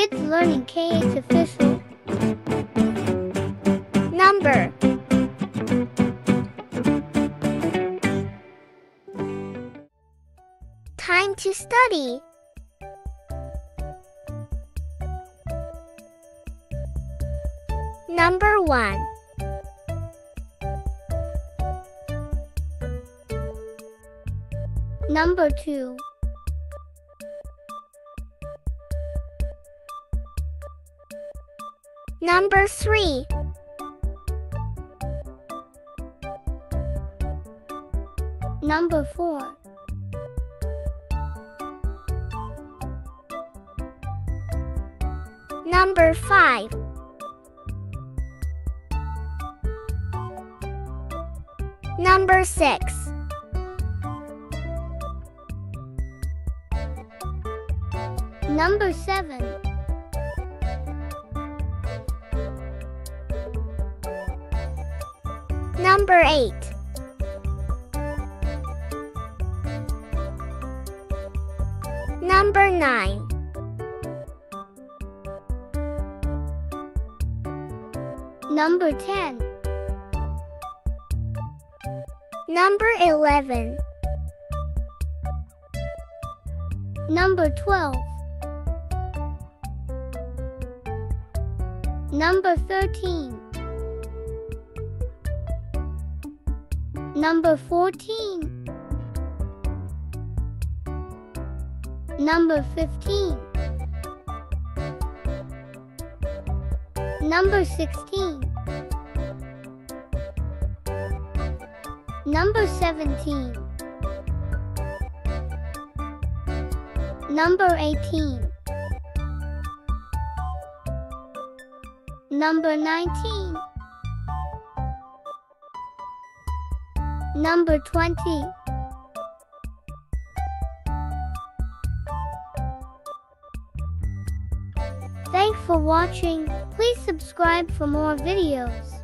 Kids Learning KH Official. Number. Time to study. Number 1. Number 2. Number 3. Number 4. Number 5. Number 6. Number 7. Number 8. Number 9. Number 10. Number 11. Number 12. Number 13. Number 14. Number 15. Number 16. Number 17. Number 18. Number 19. Number 20. Thanks for watching. Please subscribe for more videos.